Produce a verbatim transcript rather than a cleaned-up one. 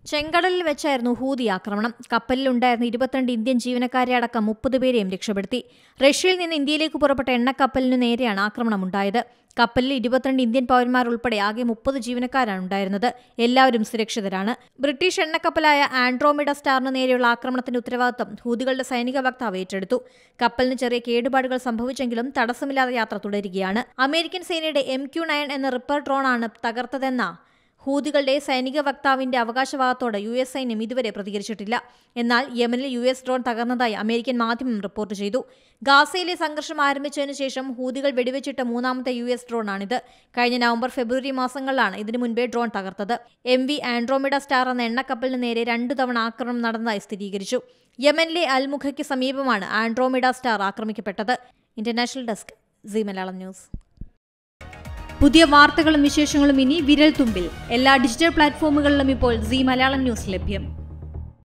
ചെങ്കടലിൽ വെച്ചായിരുന്നു ഹൂതി ആക്രമണം. കപ്പലിലുണ്ടായിരുന്ന ഇരുപത്തിരണ്ട് ഇന്ത്യൻ ജീവനക്കാരെ അടക്കം മുപ്പത് പേരെയും രക്ഷപ്പെടുത്തി. റഷ്യയിൽ നിന്ന് ഇന്ത്യയിലേക്ക് പുറപ്പെട്ട എണ്ണക്കപ്പലിനു നേരെയാണ് ആക്രമണമുണ്ടായത്. കപ്പലിൽ ഇരുപത്തിരണ്ട് ഇന്ത്യൻ പൗരന്മാർ ഉൾപ്പെടെ ആകെ മുപ്പത് ജീവനക്കാരാണ് ഉണ്ടായിരുന്നത്. എല്ലാവരും സുരക്ഷിതരാണ്. ബ്രിട്ടീഷ് എണ്ണക്കപ്പലായ ആൻഡ്രോമിഡ സ്റ്റാറിന് നേരെയുള്ള ആക്രമണത്തിന്റെ ഉത്തരവാദിത്തം ഹൂതികളുടെ സൈനിക വക്താവ് ഏറ്റെടുത്തു. കപ്പലിന് ചെറിയ കേടുപാടുകൾ സംഭവിച്ചെങ്കിലും തടസ്സമില്ലാതെ യാത്ര തുടരുകയാണ്. അമേരിക്കൻ സേനയുടെ എം ക്യു നയൻ എന്ന റിപ്പർ ഡ്രോണാണ് തകർത്തതെന്ന ഹൂതികളുടെ സൈനിക വക്താവിന്റെ അവകാശവാദത്തോട് യു എസ് സൈന്യം ഇതുവരെ പ്രതികരിച്ചിട്ടില്ല. എന്നാൽ യമനിൽ യു എസ് ഡ്രോൺ തകർന്നതായി അമേരിക്കൻ മാധ്യമം റിപ്പോർട്ട് ചെയ്തു. ഗാസയിലെ സംഘർഷം ആരംഭിച്ചതിനു ശേഷം ഹൂതികൾ വെടിവെച്ചിട്ട മൂന്നാമത്തെ യു എസ് ഡ്രോണാണിത്. കഴിഞ്ഞ നവംബർ ഫെബ്രുവരി മാസങ്ങളിലാണ് ഇതിനു മുൻപേ ഡ്രോൺ തകർത്തത്. എം വി ആൻഡ്രോമിഡ സ്റ്റാർ എന്ന എണ്ണക്കപ്പലിന് നേരെ രണ്ടു തവണ ആക്രമണം നടന്നതായി സ്ഥിരീകരിച്ചു. യമനിലെ അൽമുഖയ്ക്ക് സമീപമാണ് ആൻഡ്രോമിഡ സ്റ്റാർ ആക്രമിക്കപ്പെട്ടത്. International desk, Zee Malayalam news. പുതിയ വാർത്തകളും വിശേഷങ്ങളും ഇനി വിരൽ തുമ്പിൽ. എല്ലാ ഡിജിറ്റൽ പ്ലാറ്റ്ഫോമുകളിലും ഇപ്പോൾ സീ മലയാളം ന്യൂസ് ലഭ്യം.